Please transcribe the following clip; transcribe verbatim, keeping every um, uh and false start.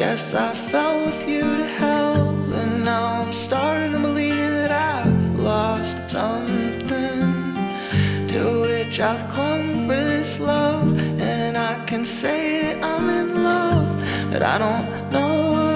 guess I fell with you to hell, and now I'm starting to believe that I've lost something to which I've clung for this love. And I can say that I'm in love, but I don't know what